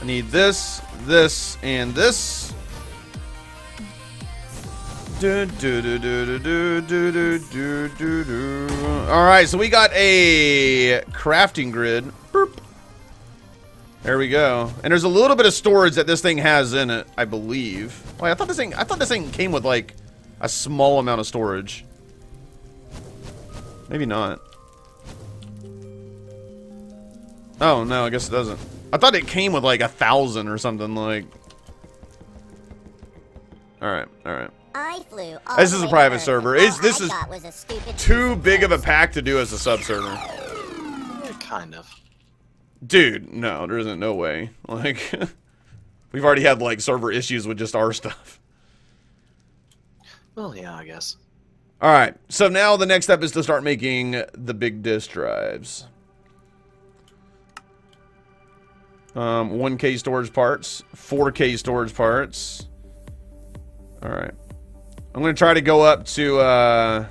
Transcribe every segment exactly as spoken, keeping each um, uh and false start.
I need this, this, and this. Do, do, do, do, do, do, do, do, do, do. All right, so we got a crafting grid. Boop. There we go. And there's a little bit of storage that this thing has in it, I believe. Wait, I thought this thing I thought this thing came with like a small amount of storage. Maybe not. Oh no, I guess it doesn't. I thought it came with like a thousand or something like. Alright, alright. I flew all This the is a way private to Earth, server. and It's all this I is thought was a stupid too piece big of a waste. pack to do as a sub server. Yeah, kind of. Dude, no, there isn't no way. Like, we've already had, like, server issues with just our stuff. Well, yeah, I guess. Alright, so now the next step is to start making the big disk drives. Um, one K storage parts, four K storage parts. Alright. I'm going to try to go up to, uh...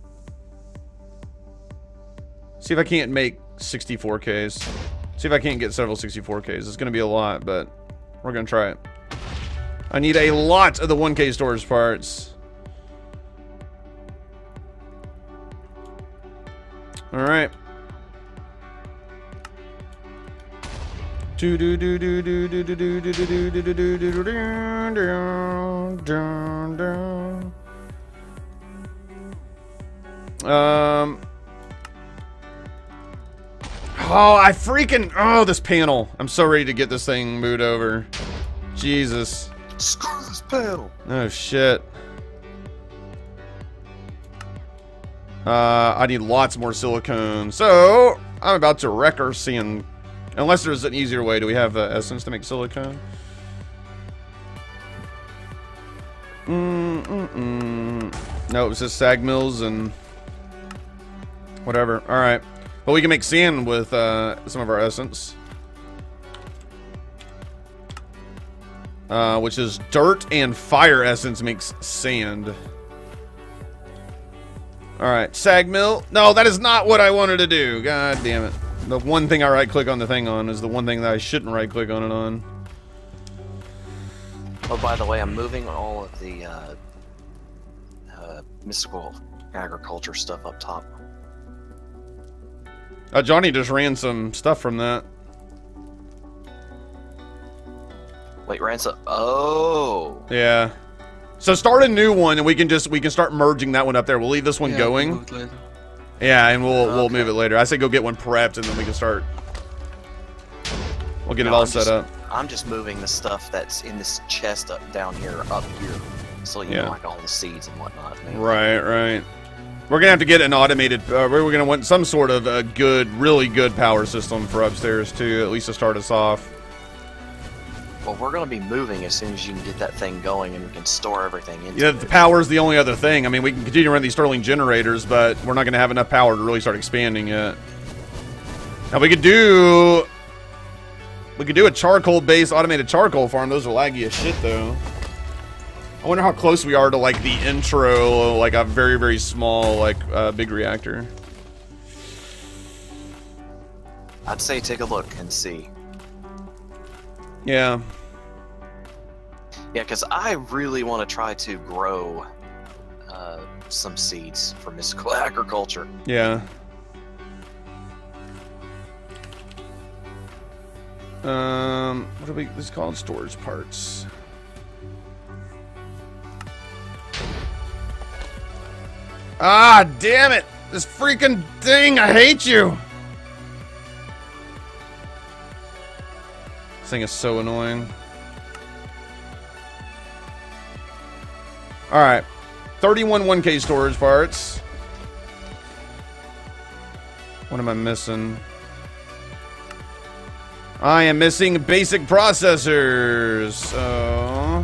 see if I can't make sixty-four Ks. See if I can't get several sixty-four Ks. It's going to be a lot, but we're going to try it. I need a lot of the one K storage parts. Alright. Do do do do do do do do do do do do do do do do. Um. Oh, I freaking oh this panel. I'm so ready to get this thing moved over. Jesus. Screw this panel. Oh shit. Uh, I need lots more silicone. So I'm about to wreck our sand. Unless there's an easier way. Do we have uh, essence to make silicone? Mm mm mm. No, it was just sag mills and whatever. All right. But we can make sand with uh, some of our essence. Uh, which is dirt and fire essence makes sand. Alright, sag mill. No, that is not what I wanted to do. God damn it. The one thing I right click on the thing on is the one thing that I shouldn't right click on it on. Oh, by the way, I'm moving all of the uh, uh, mystical agriculture stuff up top. Uh, Johnny just ran some stuff from that. Wait, ransom. Oh. Yeah. So start a new one, and we can just we can start merging that one up there. We'll leave this one Yeah, going. we'll move it later. Yeah, and we'll we'll Okay. move it later. I say go get one prepped, and then we can start. We'll get it No, all I'm set just- up. I'm just moving the stuff that's in this chest up down here, up here, so you Yeah. know, like all the seeds and whatnot. Man. Right, right. We're gonna have to get an automated. Uh, we're gonna want some sort of a good, really good power system for upstairs too, at least to start us off. Well, we're gonna be moving as soon as you can get that thing going, and we can store everything into Yeah, it. the power is the only other thing. I mean, we can continue to run these Stirling generators, but we're not gonna have enough power to really start expanding yet. Now we could do. We could do a charcoal-based automated charcoal farm. Those are laggy as shit, though. I wonder how close we are to like the intro, like a very, very small, like uh, big reactor. I'd say take a look and see. Yeah. Yeah, because I really want to try to grow uh, some seeds for mystical agriculture. Yeah. Um, what are we? This is called storage parts. Ah, damn it! This freaking thing! I hate you! This thing is so annoying. Alright. thirty-one one K storage parts. What am I missing? I am missing basic processors. So...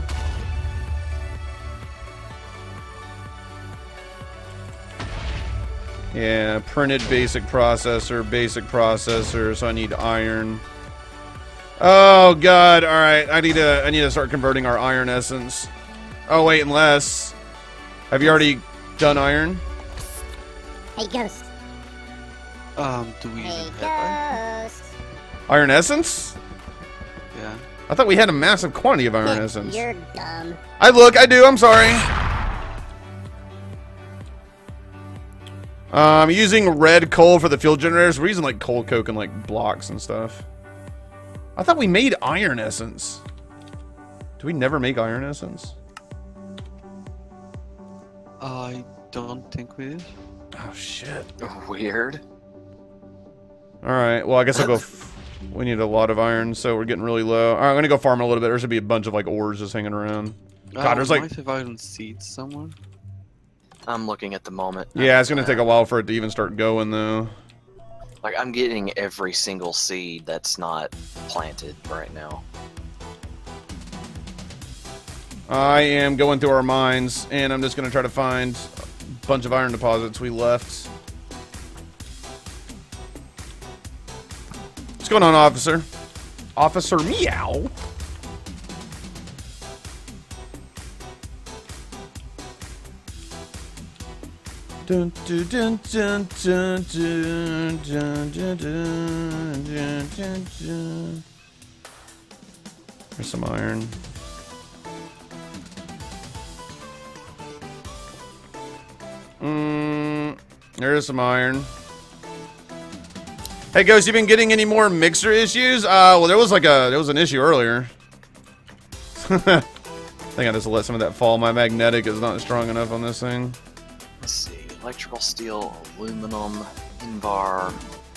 yeah, printed basic processor, basic processor, so I need iron. Oh god, alright. I need to I need to start converting our iron essence. Oh wait, unless have you already done iron? Hey, Ghost. Um, do we Hey, even have iron? Ghost. Iron essence? Yeah. I thought we had a massive quantity of iron essence. You're dumb. I look, I do, I'm sorry. Uh, I'm using red coal for the fuel generators. We're using like coal coke and like blocks and stuff. I thought we made iron essence. Do we never make iron essence? I don't think we did. Oh shit. Weird. Alright, well I guess I'll go. F we need a lot of iron, so we're getting really low. Alright, I'm gonna go farm a little bit. There should be a bunch of like ores just hanging around. God, Uh, there's we like. might have iron seeds somewhere. I'm looking at the moment. Yeah, it's gonna Uh, take a while for it to even start going though. Like, I'm getting every single seed that's not planted right now. I am going through our mines, and I'm just gonna try to find a bunch of iron deposits we left. What's going on, officer? Officer Meow. Dun, dun, dun, dun, dun, dun, dun, dun, dun, dun, dun, dun. There's some iron. Mm, there is some iron. Hey, Ghost, you been getting any more mixer issues? Uh, well, there was like a there was an issue earlier. I think I just let some of that fall. My magnetic is not strong enough on this thing. Let's see. Electrical steel, aluminum, Invar.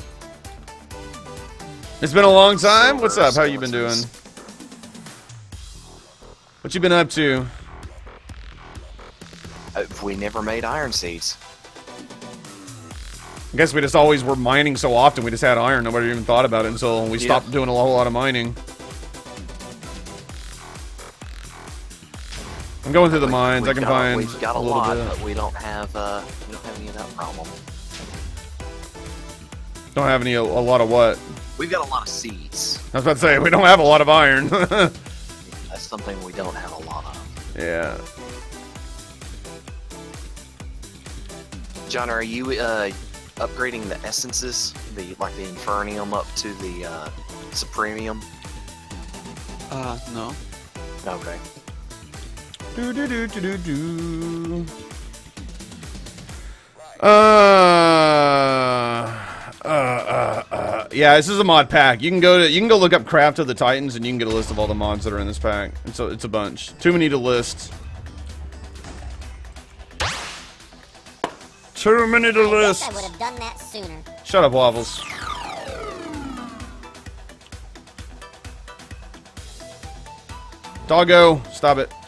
It's been a long time. Silver, What's up? How you been doing? skeletons. What you been up to? Uh, we never made iron seeds. I guess we just always were mining so often. We just had iron. Nobody even thought about it until we Yeah. stopped doing a whole lot of mining. I'm going through the We- mines. I we've can got, find We've got a, a little lot, bit. but we don't have. Uh, we don't have any of that problem. Don't have any a, a lot of what? We've got a lot of seeds. I was about to say we don't have a lot of iron. That's something we don't have a lot of. Yeah. John, are you uh, upgrading the essences, the like the Infernium up to the uh, Supremium? Uh, no. Okay. Do do do do do do. Uh, uh, uh, uh, yeah, this is a mod pack. You can go to you can go look up Craft of the Titans, and you can get a list of all the mods that are in this pack. It's a, it's a bunch. Too many to list. Too many to I wish list. I would have done that sooner. Shut up, Waffles. Doggo, stop it.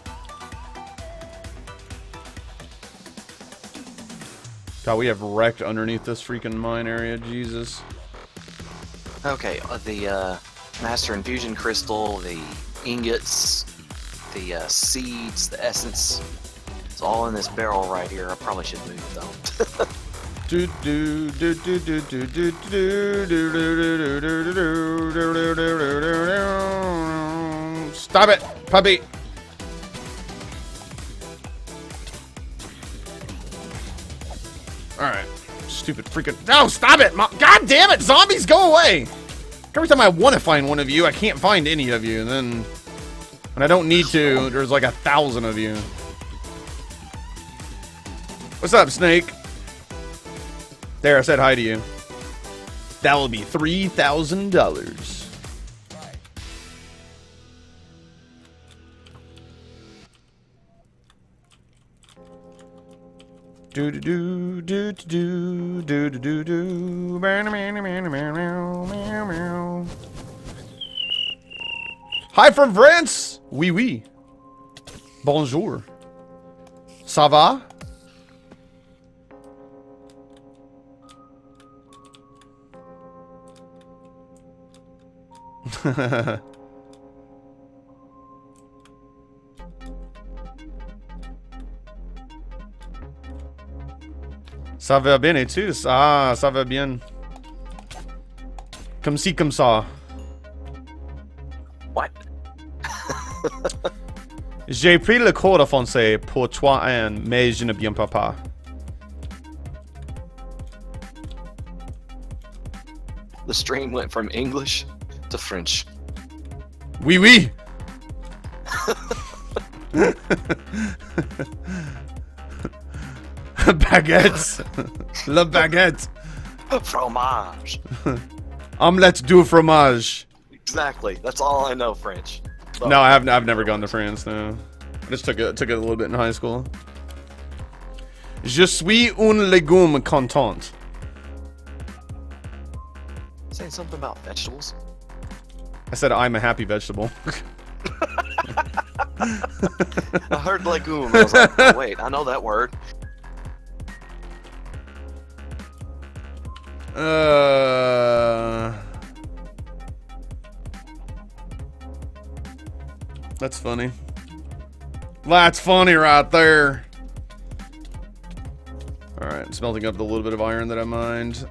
God, we have wrecked underneath this freaking mine area. Jesus. Okay. Uh, the uh, Master Infusion Crystal, the ingots, the uh, seeds, the essence. It's all in this barrel right here. I probably should move it though. Do do do do do do do do do do do do do do do do do. Stop it, puppy. All right, stupid freaking. No, stop it! Mom. God damn it! Zombies, go away! Every time I want to find one of you, I can't find any of you. And then, when I don't need to, there's like a thousand of you. What's up, Snake? There, I said hi to you. That will be three thousand dollars. Do do do do do do do do do. Hi from France. Oui oui. Bonjour. Ça va? Ça va bien et tu? Ah, ça va bien. Comme ci, comme ça. What? J'ai pris le cours de français pour trois ans, mais je ne bien pas pas. The stream went from English to French. Oui, oui. Baguettes. La baguette. Fromage. Omelette du fromage. Exactly. That's all I know French. So, No, I have I've never gone to France. No, I just took it took it a little bit in high school. Je suis un légume content. saying something about vegetables. I said I'm a happy vegetable. I heard legume. I was like, oh, wait, I know that word. Uh, that's funny. That's funny right there. All right, smelting up the little bit of iron that I mined.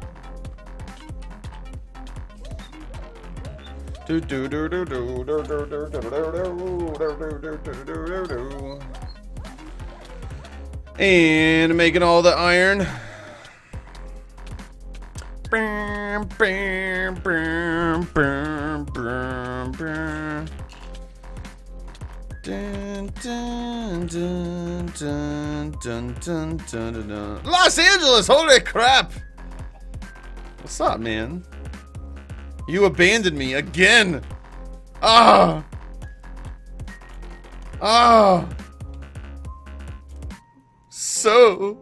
Do do do do do do do do do do do do. And making all the iron. Bam, bam, bam, bam, bam, bam. Dun, dun, dun, dun, dun, dun, dun, dun. Los Angeles, holy crap! What's up, man? You abandoned me again. Ah. Ah. So.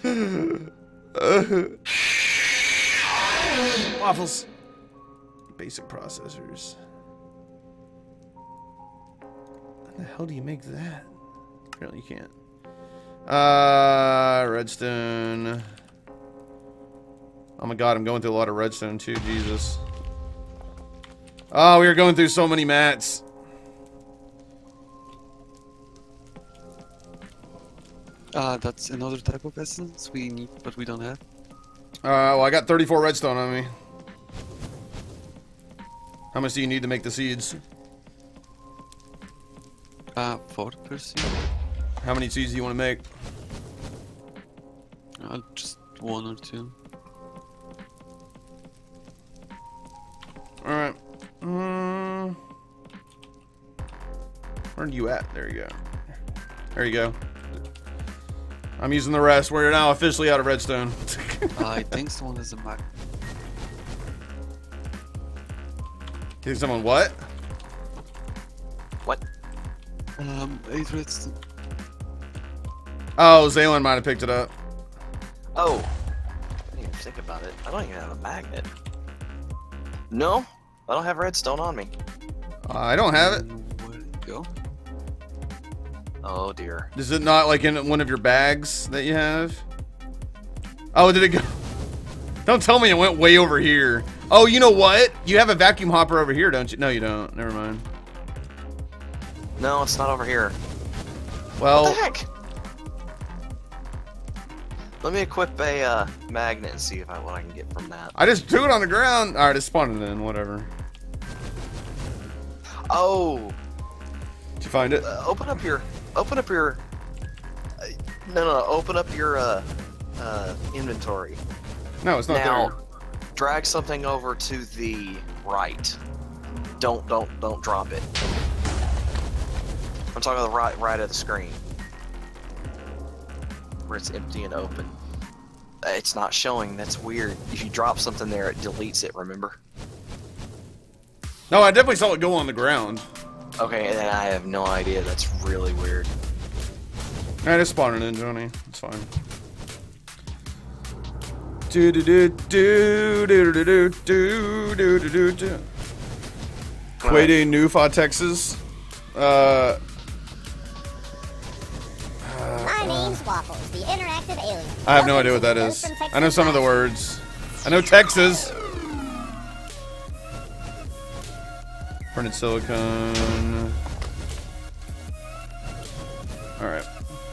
uh. Waffles. Basic processors. How the hell do you make that? Apparently you can't. Uh, redstone. Oh my god, I'm going through a lot of redstone too, Jesus. Oh, we are going through so many mats. Uh, that's another type of essence we need, but we don't have. Uh, well, I got thirty-four redstone on me. How much do you need to make the seeds? Uh, forty percent. How many seeds do you want to make? Uh, just one or two. Alright. Mm. Where are you at? There you go. There you go. I'm using the rest. We're now officially out of redstone. uh, I think someone has a mag. You think someone what? What? Um, eight redstone. Oh, Zaylin might have picked it up. Oh. I didn't even think about it. I don't even have a magnet. No, I don't have redstone on me. Uh, I don't have it. Where did it go? Oh dear. Is it not like in one of your bags that you have? Oh, did it go? Don't tell me it went way over here. Oh, you know what? You have a vacuum hopper over here, don't you? No, you don't. Never mind. No, it's not over here. Well, What the heck? Let me equip a uh, magnet and see if I what I can get from that. I just threw it on the ground. All right, it spawned it in. Whatever. Oh. Did you find it? Uh, open up your. Open up your. Uh, no, no, no. Open up your uh, uh, inventory. No, it's not Now, there. drag something over to the right. Don't, don't, don't drop it. I'm talking the right, right of the screen, where it's empty and open. Uh, It's not showing. That's weird. If you drop something there, it deletes it. Remember? No, I definitely saw it go on the ground. Okay, and then I have no idea. That's really weird. All right, it's spawning in, Johnny. It's fine. Do do do do do do do do do do do do. Quade Nufa, Texas. Uh. My name's Waffles, the interactive alien. I have no Welcome idea to what that the is. Ghost from Texas I know some of the podcast. words. I know Texas. Printed silicone. Alright.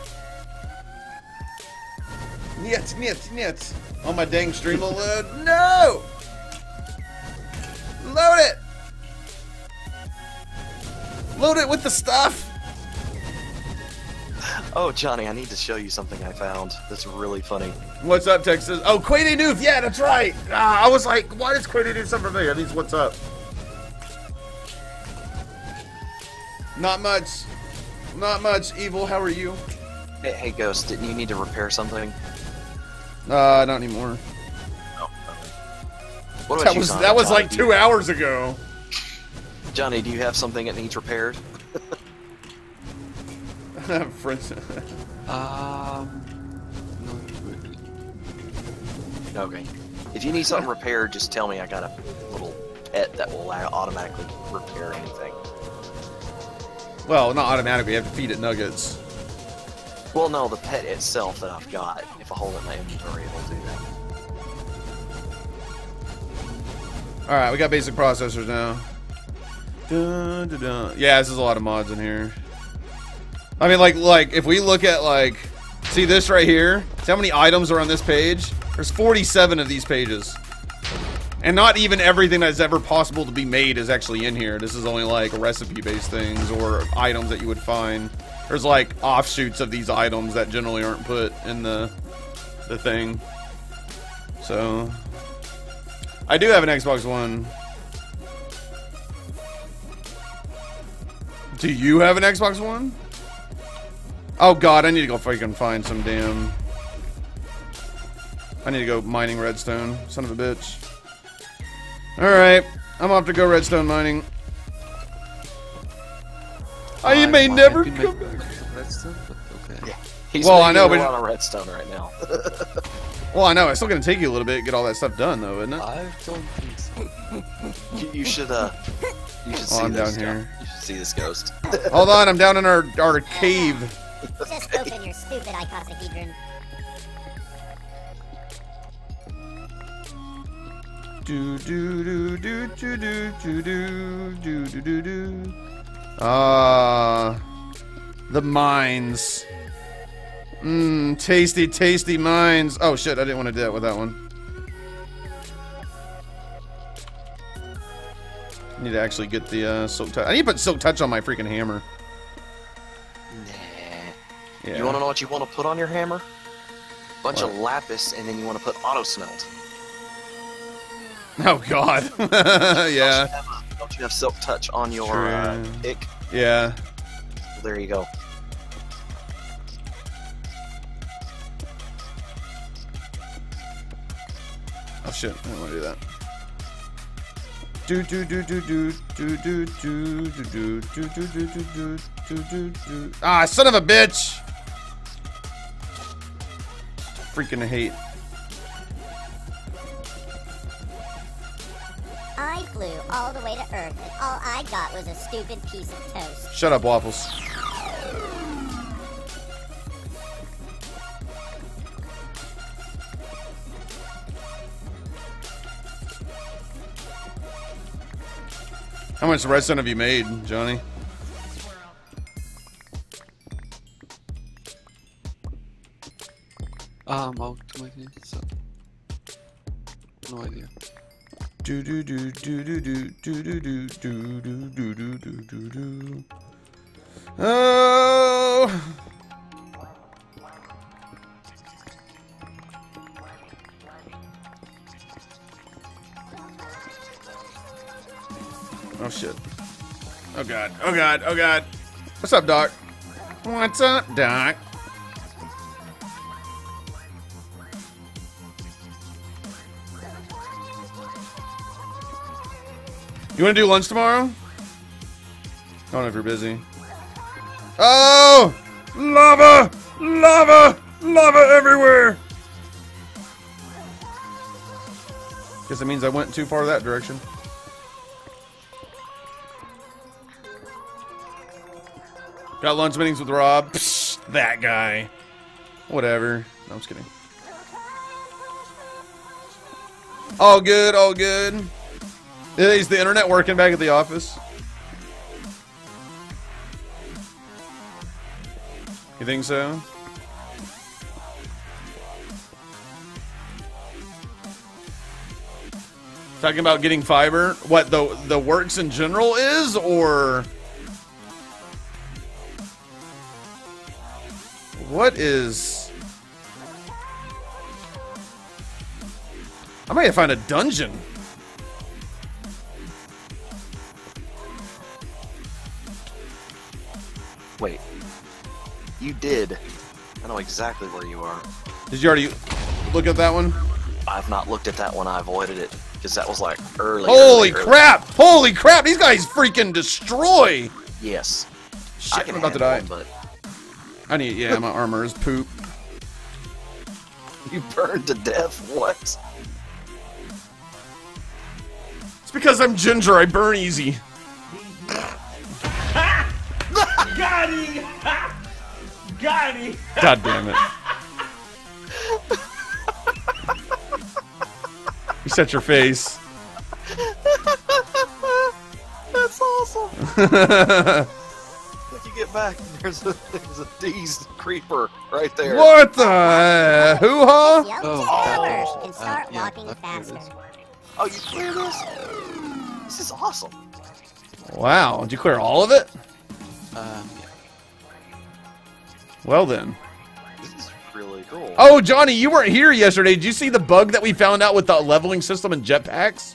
Niet, niet, niet. On my dang stream will load. No! Load it! Load it with the stuff! Oh, Johnny, I need to show you something I found. That's really funny. What's up, Texas? Oh, Quade Nooth! Yeah, that's right! Ah, I was like, why does Quade do something familiar? That means what's up? Not much. Not much. Evil, how are you? Hey, hey, Ghost, didn't you need to repair something? Uh, not anymore. No. What about That you, was Johnny? that was Johnny, like do two you, hours ago. Johnny, do you have something that needs repaired? Friends. Um, no, really. Okay. If you need something repaired, just tell me. I got a little pet that will allow automatically repair anything. Well, not automatically. You have to feed it nuggets. Well, no, the pet itself that I've got. If I hold it in my inventory, it'll do that. All right, we got basic processors now. Dun, dun, dun. Yeah, this is a lot of mods in here. I mean, like, like if we look at like, see this right here? See how many items are on this page? There's forty-seven of these pages, and not even everything that's ever possible to be made is actually in here. This is only like recipe-based things or items that you would find. There's like offshoots of these items that generally aren't put in the the thing. So, I do have an Xbox One. Do you have an Xbox One? Oh god, I need to go freaking find some damn... I need to go mining redstone. Son of a bitch. Alright, I'm off to go redstone mining. I, may might never be come making back. redstone, but okay. Yeah. He's Well, I making know, a but- lot of redstone right now. Well, I know, it's still gonna take you a little bit to get all that stuff done though, isn't it? I don't think so. you, you should, uh... You should Oh, see I'm this. down here. You should see this ghost. Hold on, I'm down in our, our cave. Just open your stupid icosahedron. Do do do do do do do do do do do do. Ah, the mines. Mmm, tasty, tasty mines. Oh shit, I didn't want to do that with that one. I need to actually get the uh, silk touch. I need to put silk touch on my freaking hammer. Nah. Yeah. You want to know what you want to put on your hammer? Bunch What? of lapis, and then you want to put auto smelt. Oh god. Don't you Yeah. have, a, don't you have silk touch on your uh, True. pick? Yeah. Well, there you go. Oh shit, I don't want to do that. Do do do do do do do do do do do do do do do do do do. Ah, son of a bitch! Freaking hate. I flew all the way to Earth, and all I got was a stupid piece of toast. Shut up, Waffles. How much redstone have you made, Johnny? Um, out to my thing, so no idea. Do do do do do do do do do do do do do do do do. Oh. Oh shit. Oh god. Oh god. Oh god. What's up, Doc? What's up, Doc? You want to do lunch tomorrow? I don't know if you're busy. Oh! Lava! Lava! Lava everywhere! Guess it means I went too far that direction. Got lunch meetings with Rob. Psh, that guy. Whatever. No, I'm just kidding. All good, all good. Is the internet working back at the office? You think so? Talking about getting fiber? What, the the works in general is, or what is? I might find a dungeon. Wait. You did. I know exactly where you are. Did you already look at that one? I've not looked at that one. I avoided it because that was like early. Holy early, early. crap! Holy crap! These guys freaking destroy! Yes. Shit, I can I'm about to die. handle them, I need, yeah, my armor is poop. but you burned to death. What? It's because I'm ginger, I burn easy. Got him! Got him! God damn it. You set your face. That's awesome. If you get back, there's a there's a D's creeper right there. What the uh, hoo-ha? Yo, Oh, take that cover is- and uh, start yeah, walking that faster. is- Oh, you clear this? This is awesome. Wow, did you clear all of it? Um, yeah. Well then. This is really cool. Oh, Johnny, you weren't here yesterday. Did you see the bug that we found out with the leveling system and jetpacks?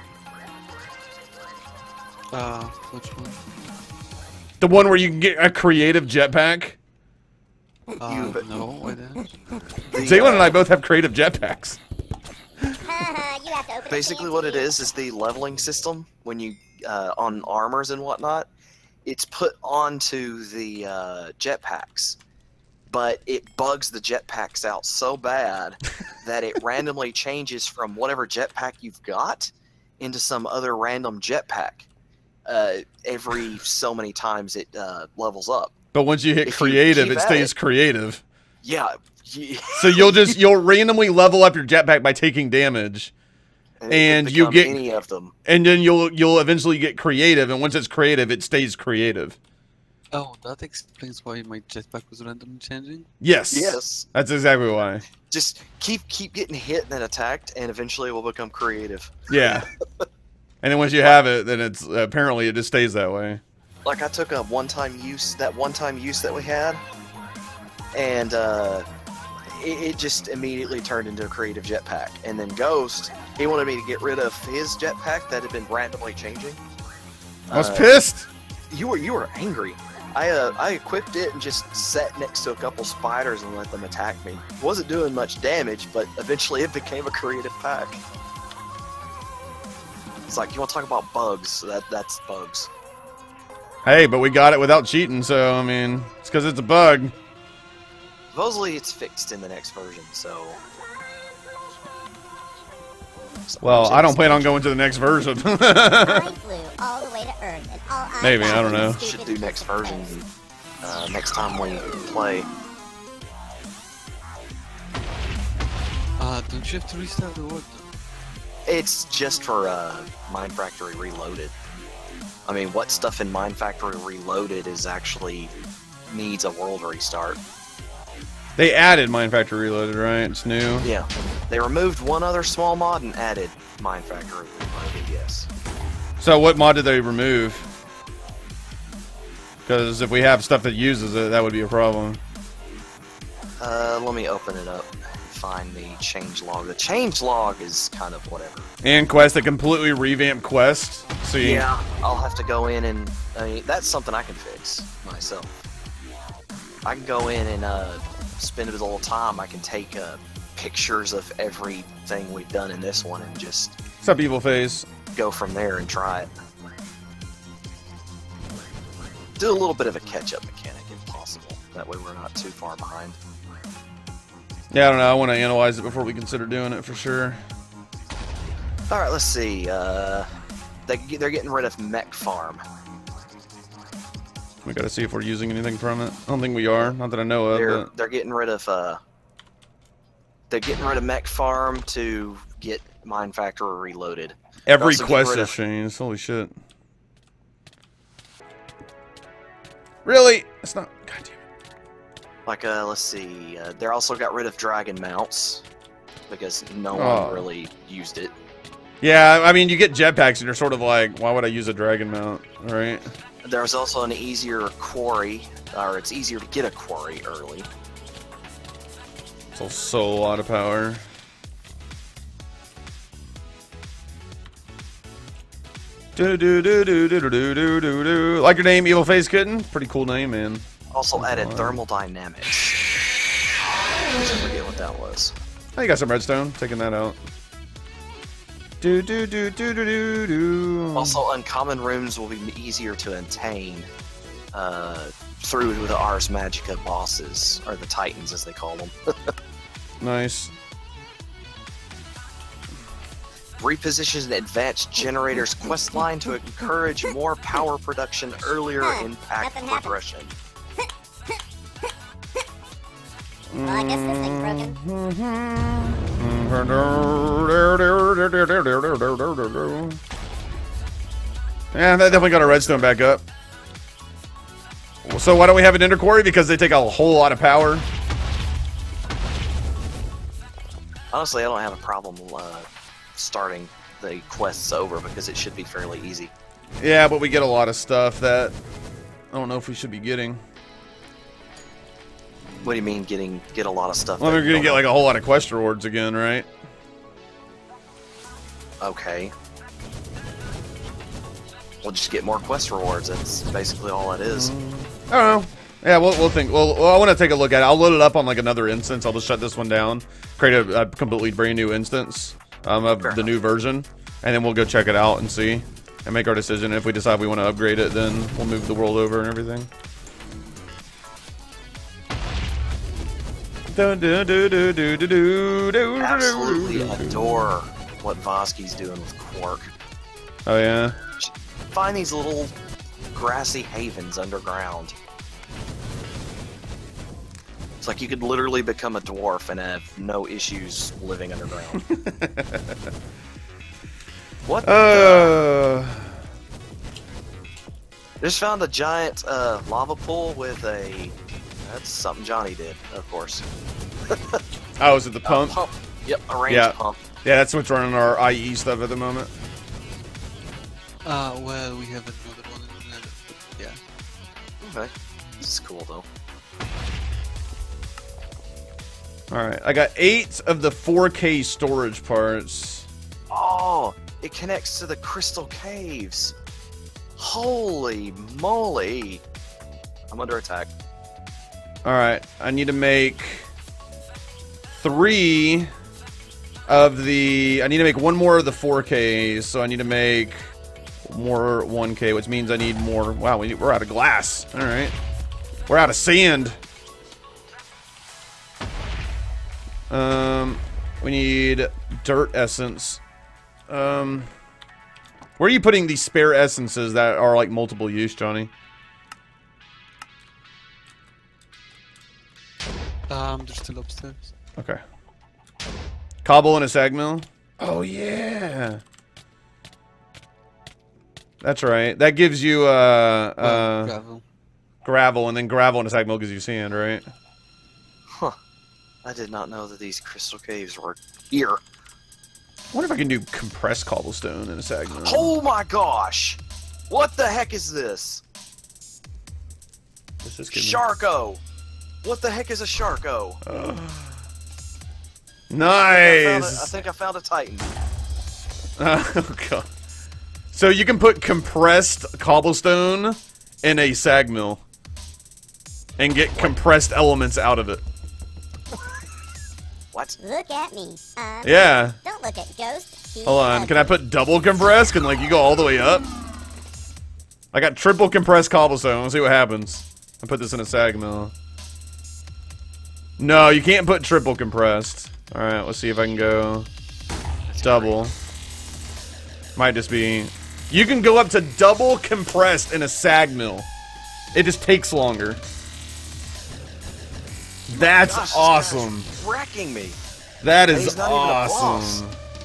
Uh, which one? The one where you can get a creative jetpack? Uh, no, I didn't. The, Zaylin and uh, I both have creative jetpacks. you have to open Basically, the what it is is the leveling system. When you uh, on armors and whatnot, it's put onto the uh, jetpacks, but it bugs the jetpacks out so bad that it randomly changes from whatever jetpack you've got into some other random jetpack. Uh, every so many times it uh, levels up. But once you hit If you creative, keep it at stays it- creative. Yeah. you- So you'll just you'll randomly level up your jetpack by taking damage, it could And you become get- any of them. and then you'll you'll eventually get creative. And once it's creative, it stays creative. Oh, that explains why my jetpack was randomly changing. Yes. Yes. That's exactly why. Just keep keep getting hit and then attacked, and eventually it will become creative. Yeah. And then once you have it, then it's apparently it just stays that way. Like I took a one-time use, that one-time use that we had, and uh, it, it just immediately turned into a creative jetpack. And then Ghost, he wanted me to get rid of his jetpack that had been randomly changing. I was Uh, pissed. You were you were angry. I uh, I equipped it and just sat next to a couple spiders and let them attack me. It wasn't doing much damage, but eventually it became a creative pack. It's like, you want to talk about bugs? That that's bugs. Hey, but we got it without cheating, so I mean, it's because it's a bug. Supposedly it's fixed in the next version, so. Well, I don't plan on going to the next version. I flew all the way to Earth, and all I Maybe, got I don't was a know. stupid Should do piece next of version toast. uh, next time we play. Uh, don't you have to restart the world? It's just for uh, Mind Factory Reloaded. I mean, what stuff in Mind Factory Reloaded is actually needs a world restart? They added Mind Factory Reloaded, right? It's new. Yeah, they removed one other small mod and added Mind Factory Reloaded. Yes. So what mod did they remove? Because if we have stuff that uses it, that would be a problem. Uh, let me open it up. Find the change log. The change log is kind of whatever. And Quest, a completely revamped Quest. See, Yeah, I'll have to go in and I mean, that's something I can fix myself. I can go in and uh, spend a little time. I can take uh, pictures of everything we've done in this one and just what's up, Evil Face? go from there and try it. Do a little bit of a catch-up mechanic if possible. That way we're not too far behind. Yeah, I don't know. I want to analyze it before we consider doing it for sure. All right, let's see. Uh, they, they're getting rid of Mech Farm. We got to see if we're using anything from it. I don't think we are. Not that I know of. They're But they're getting rid of uh. They're getting rid of Mech Farm to get Mind Factory Reloaded. every also get quest rid has of- changed. Holy shit. Really? It's not. God damn it. Like, uh, let's see. Uh, they also got rid of Dragon Mounts because no Oh. one really used it. Yeah, I mean, you get jetpacks and you're sort of like, why would I use a dragon mount? All right. There's also an easier quarry, or it's easier to get a quarry early. So, so a lot of power. Do do do do do do do do do. Like your name, Evil Face Kitten? Pretty cool name, man. Also added thermodynamics. I forget what that was. Oh, you got some redstone. Taking that out. Do do do do do do do. Also, uncommon rooms will be easier to attain uh, through the Ars Magica bosses, or the Titans as they call them. Nice. Repositions an advanced generators questline to encourage more power production earlier in pack Nothing happened. progression. Well, I guess this thing's broken. Yeah, that definitely got our redstone back up. So why don't we have an ender quarry? Because they take a whole lot of power. Honestly, I don't have a problem uh, starting the quests over because it should be fairly easy. Yeah, but we get a lot of stuff that I don't know if we should be getting. What do you mean getting get a lot of stuff? Well, that we're you gonna don't get know? like a whole lot of quest rewards again, right? Okay. We'll just get more quest rewards. That's basically all it is. I don't know. Yeah, we'll, we'll think. Well, well I want to take a look at it. I'll load it up on like another instance. I'll just shut this one down, create a, a completely brand new instance um, of Fair the new version, and then we'll go check it out and see and make our decision. If we decide we want to upgrade it, then we'll move the world over and everything. Do, do, do, do, do, do, do, do, Absolutely do, do. adore what Vosky's doing with Quark. Oh yeah. Find these little grassy havens underground. It's like you could literally become a dwarf and have no issues living underground. What? the- Uh. Just found a giant uh, lava pool with a. That's something Johnny did, of course. Oh, is it the pump? A pump. Yep, a range Yeah. pump. Yeah, that's what's running our I E stuff at the moment. Uh, well, we have another one in the nether, but yeah. Okay. This is cool though. All right, I got eight of the four K storage parts. Oh, it connects to the crystal caves. Holy moly! I'm under attack. All right, I need to make three of the. I need to make one more of the four Ks, so I need to make more one K, which means I need more. Wow, we need, we're out of glass. All right, we're out of sand. Um, we need dirt essence. Um, where are you putting these spare essences that are like multiple use, Johnny? Um, they're still upstairs. Okay. Cobble and a sag mill? Oh, yeah. That's right. That gives you, uh, Well, uh, gravel. gravel, and then gravel and a sag mill gives you sand, right? Huh. I did not know that these crystal caves were here. I wonder if I can do compressed cobblestone and a sag mill. Oh my gosh! What the heck is this? This is good. Sharko! What the heck is a Sharko? Uh, I, found a, I nice. think I found a Titan. Oh, God. So you can put compressed cobblestone in a sag mill and get compressed elements out of it. What? Look at me. Uh, Yeah. Don't look at Ghost. He's Hold on. ugly. Can I put double compressed? Can like you go all the way up? I got triple compressed cobblestone. Let's see what happens. I put this in a sag mill. No, you can't put triple compressed. All right, let's see if I can go double. Might just be. You can go up to double compressed in a sag mill. It just takes longer. That's Gosh, this awesome. guy's wrecking me. That And is he's not even a boss. awesome.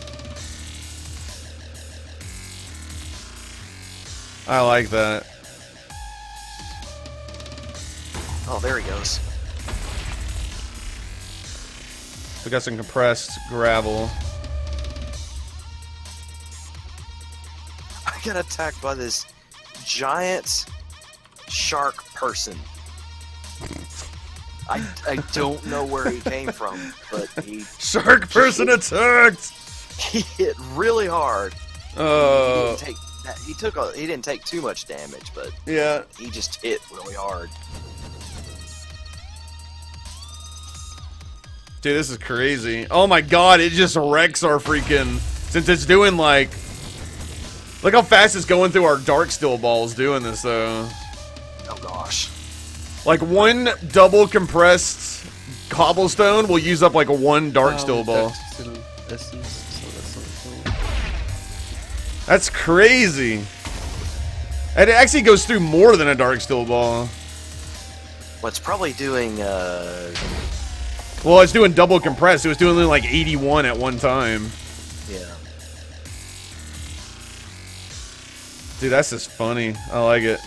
I like that. Oh, there he goes. We got some compressed gravel. I got attacked by this giant shark person. I, I don't know where he came from, but he Shark person attacked. he hit really hard. He Uh, didn't take that. He took a. He didn't take too much damage, but yeah. he just hit really hard. Dude, this is crazy. Oh my god, it just wrecks our freaking... Since it's doing like... Look how fast it's going through our dark steel balls doing this though. Oh gosh. Like one double compressed cobblestone will use up like a one dark Ah, steel with ball. dark steel essence, so that's not cool. That's crazy. And it actually goes through more than a dark steel ball. What's probably doing, uh... Well, it's doing double compressed. It was doing like eighty-one at one time. yeah. Dude, that's just funny. I like it.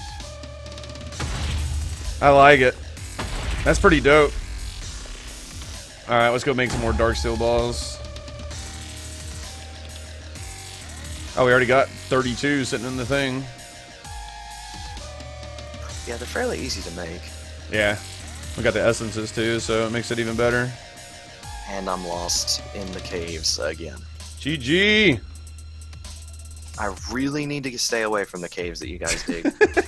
I like it. That's pretty dope. Alright, let's go make some more dark steel balls. Oh, we already got thirty-two sitting in the thing. Yeah, they're fairly easy to make. Yeah. We got the essences too, so it makes it even better. And I'm lost in the caves again. G G! I really need to stay away from the caves that you guys dig.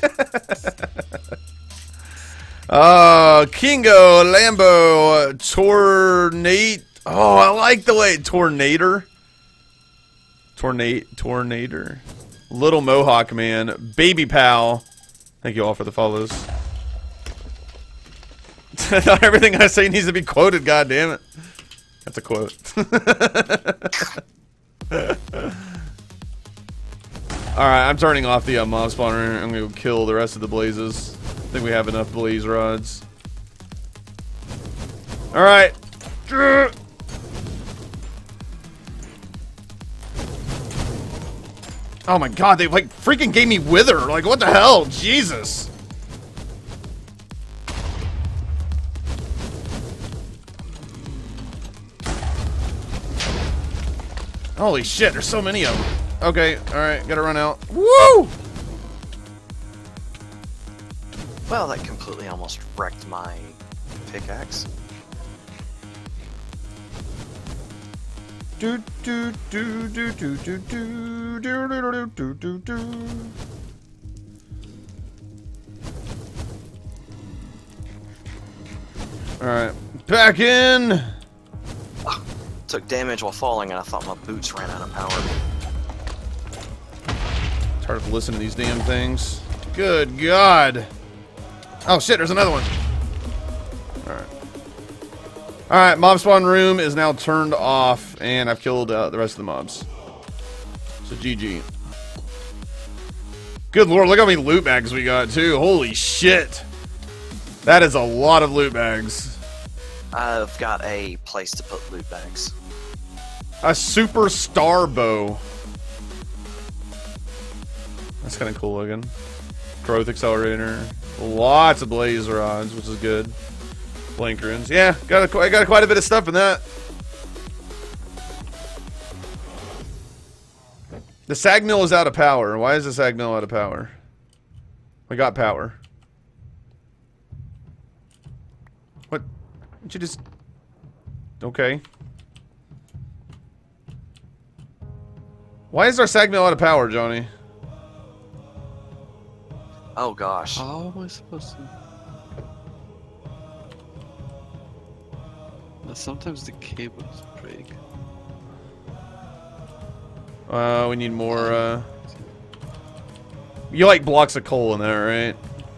Oh, Kingo, Lambo, Tornate. Oh, I like the way Tornator. Tornate, Tornator. Little Mohawk Man, Baby Pal. Thank you all for the follows. Not everything I say needs to be quoted, god damn it. That's a quote. Alright, I'm turning off the uh, mob spawner. I'm gonna go kill the rest of the blazes. I think we have enough blaze rods. Alright. Oh my god, they like freaking gave me wither. Like, what the hell? Jesus. Holy shit, there's so many of them. Okay, alright, gotta run out. Woo! Well, that completely almost wrecked my pickaxe. Do do do do do do do do do do do do. Alright, back in! Took damage while falling and I thought my boots ran out of power. It's hard to listen to these damn things. Good God! Oh shit, there's another one! Alright. Alright, mob spawn room is now turned off, and I've killed uh, the rest of the mobs. So G G. Good lord, look how many loot bags we got too. Holy shit! That is a lot of loot bags. I've got a place to put loot bags. A super star bow. That's kind of cool looking. Growth accelerator. Lots of blaze rods, which is good. Blank runes. Yeah, got a, I got quite a bit of stuff in that. The sag mill is out of power. Why is the sag mill out of power? We got power. What? Did you just... Okay. Why is our sag mill out of power, Johnny? Oh gosh. How am I supposed to? Uh, Sometimes the cables break. Uh, we need more, uh... You like blocks of coal in there, right?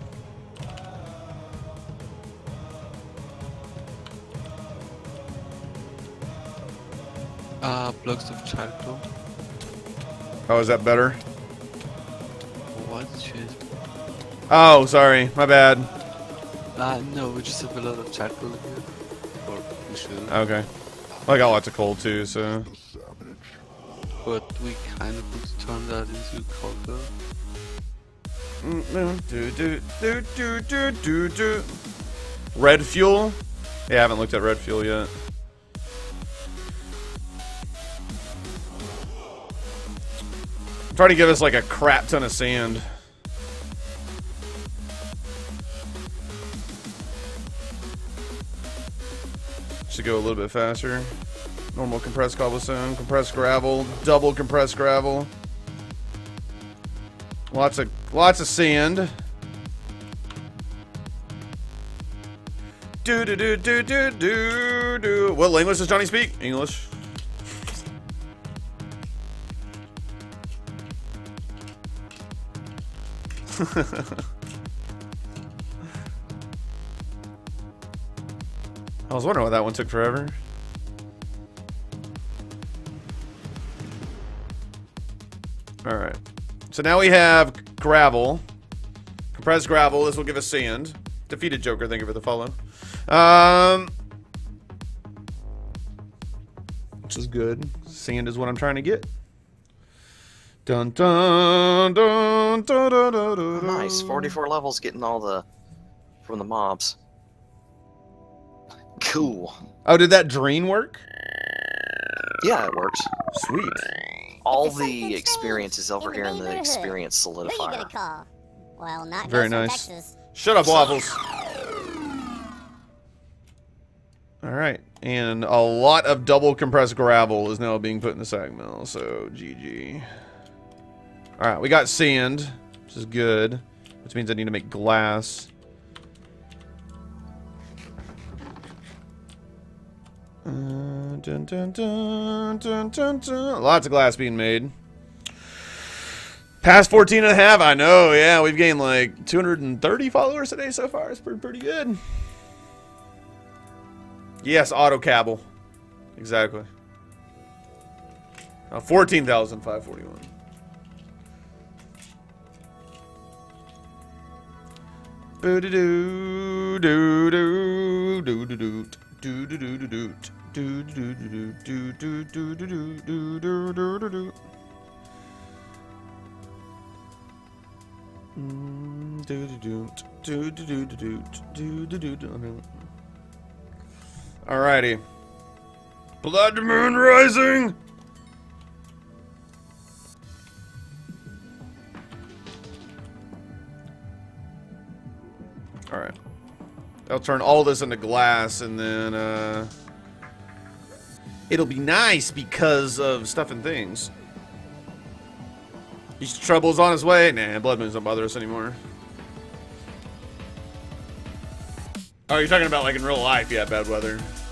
Uh, blocks of charcoal. Oh, is that better? What shit? Oh, sorry. My bad. Uh, no, we just have a lot of charcoal here. Or we should. Okay. I got lots of coal, too, so... But we kind of want to turn that into cargo. Do, do, do, do, do, do, do. Red fuel? Yeah, I haven't looked at red fuel yet. Trying to give us like a crap ton of sand. Should go a little bit faster. Normal compressed cobblestone, compressed gravel, double compressed gravel. Lots of lots of sand. Do do do do do do do. What language does Johnny speak? English. I was wondering why that one took forever. All right. So now we have gravel. Compressed gravel. This will give us sand. Defeated Joker. Thank you for the follow. Um, which is good. Sand is what I'm trying to get. Dun dun dun dun dun dun dun. Nice. forty-four levels getting all the from the mobs. Cool. Oh, did that drain work? Yeah, it works. Sweet. All There's something the strange experience is over in the here in the neighborhood. experience Who are you gonna solidifier. call? Well, not Very Ghost from nice. Texas. Shut up, Waffles. All right, and a lot of double compressed gravel is now being put in the sag mill, so G G. All right, we got sand, which is good, which means I need to make glass. Uh, dun, dun, dun, dun, dun, dun. Lots of glass being made. Past fourteen and a half, I know, yeah, we've gained like two hundred thirty followers today so far. It's pretty, pretty good. Yes, auto cabble. Exactly. Uh, fourteen thousand five hundred forty-one. Boo-doo-doo, doo-doo, doo-doo-doo, doo-doo-doo-doo-doo, doo-doo-doo-doo, doo-doo-doo-doo-doo, doo-doo-doo-doo-doo. Mm, doo-doo-doo, doo-doo-doo-doo-doo, doo-doo-doo-doo. Alrighty. Blood Moon Rising! Alright. I'll turn all this into glass and then, uh... it'll be nice because of stuff and things. He's trouble's on his way. Nah, Blood Moons don't bother us anymore. Oh, you're talking about like in real life? Yeah, bad weather.